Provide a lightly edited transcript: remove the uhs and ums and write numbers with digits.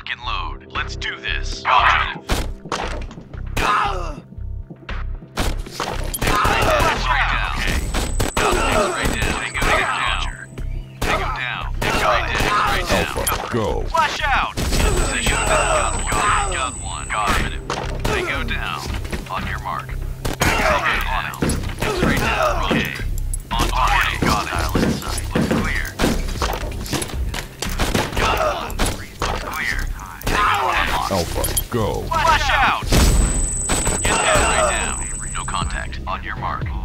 Lock and load. Let's do this. Go. Go. Flash out! In position. Got one. Affirmative. Tango down. On your mark. Tango down. Straight down. Okay. On target. Got it. Dial inside. Looks clear. Got one. Looks clear. Tango unlocked. Alpha, go. Flash out! Get down. Right down. No contact. On your mark.